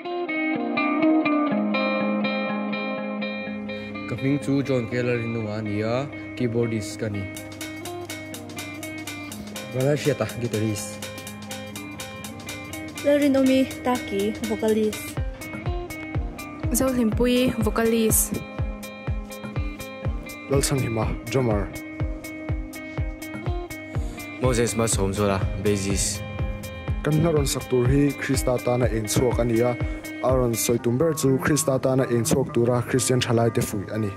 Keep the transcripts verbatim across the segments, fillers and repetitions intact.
Kaping chu John Keller hinunga nia keyboardist kani. Valencia ta guitarist. Lerin Omi Taki vocalist. Zolin Pui vocalist. Lalsang Hima drummer. Moses Masomzola bassist. Kannaron saktur hi Krista tana eng chuak ania Aaron Soitumber chu Krista tana eng chuak tura Christian Thalai te fui ani.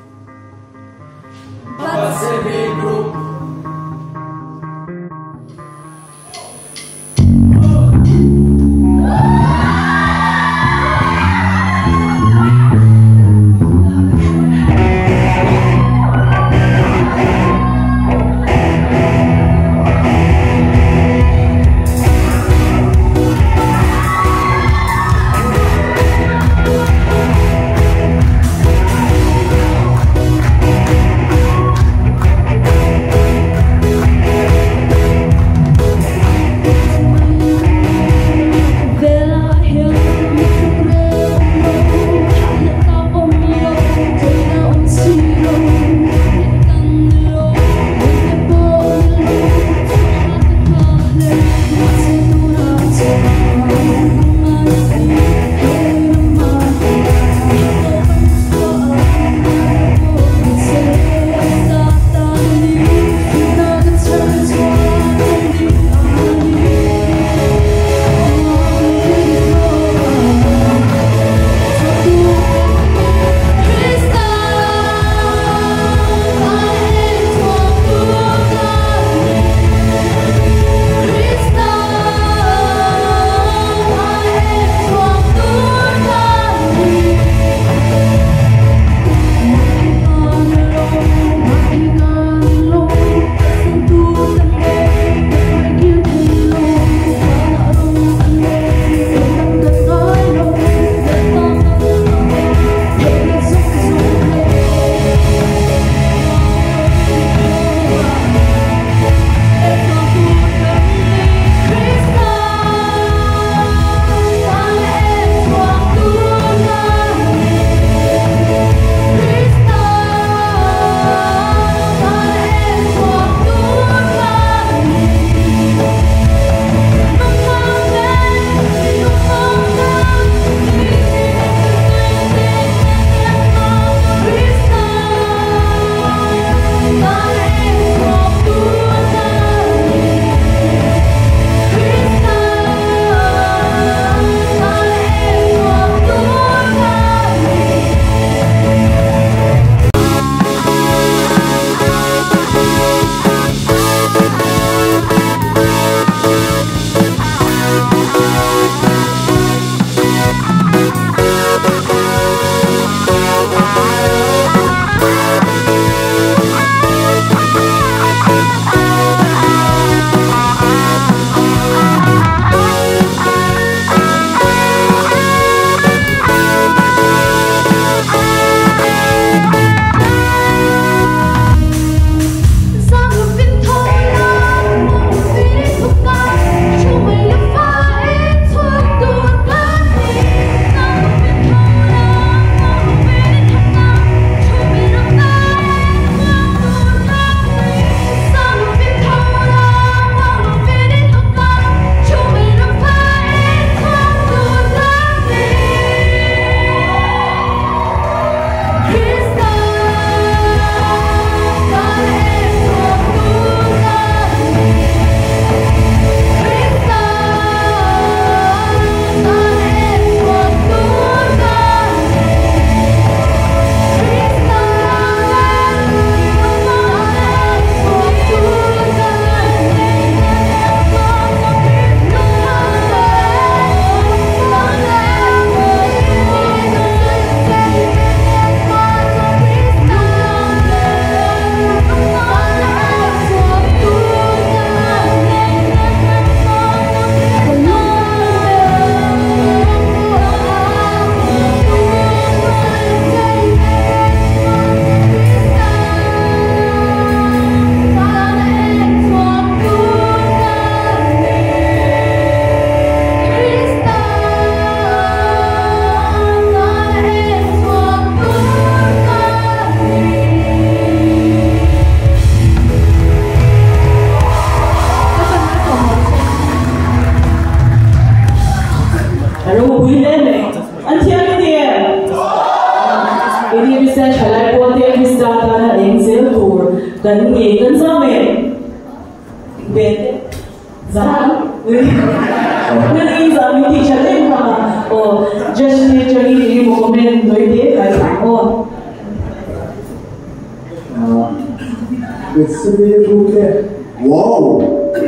但是我不一定没，俺听不听？ini bisa jalan buat dia bisa tanah yang seluruh dan ini kan sama bete zaman ini zaman itu jalan mana oh just ni jadi ini mau komen doi dia kayak oh itu dia bukan wow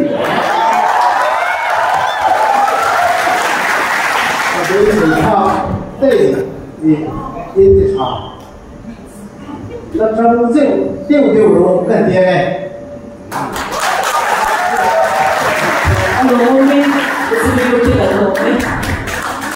ada yang tak对你一直唱。那真正六六龙更爹嘞。 啊，龙呢？不是没有这个龙呢。